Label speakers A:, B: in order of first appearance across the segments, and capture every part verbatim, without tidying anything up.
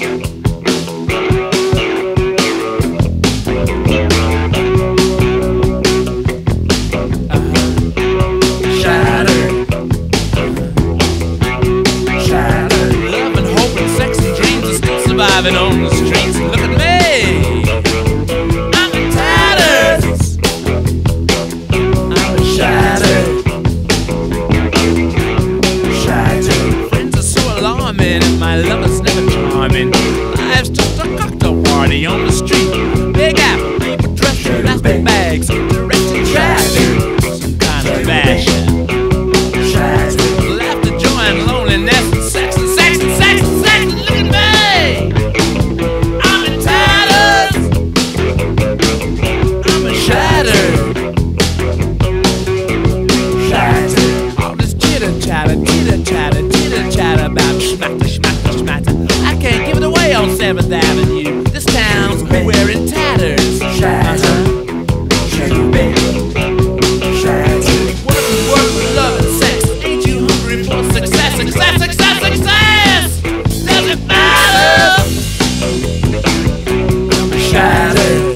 A: Surviving on the streets, look at me. I'm in tatters. I'm shattered. Shattered. Friends are so alarming, and my lover's never charming. Life's just a cocktail party on the street. Big apple, people dressed in plastic bags, directing traffic, some kind of fashion. Shattered. Laughter, joy, and loneliness, and sex, and sex, and sex, and sex. And look at me. Shattered. Shattered. All this chitter chatter, chitter chatter, chitter chatter about schmatter, schmatter, schmatter. I can't give it away on seventh Avenue. This town's wearing tatters. Shattered. Shattered, baby. Shattered. Work and work with love and sex. Ain't you hungry for success? Success, success, success. Does it matter? I'm shattered.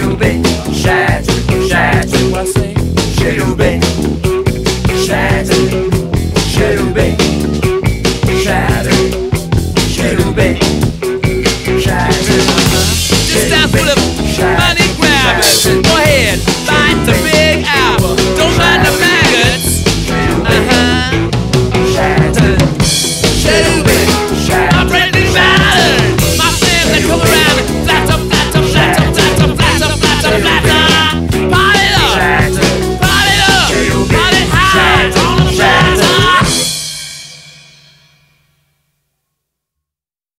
A: Shattered, shattered, shattered,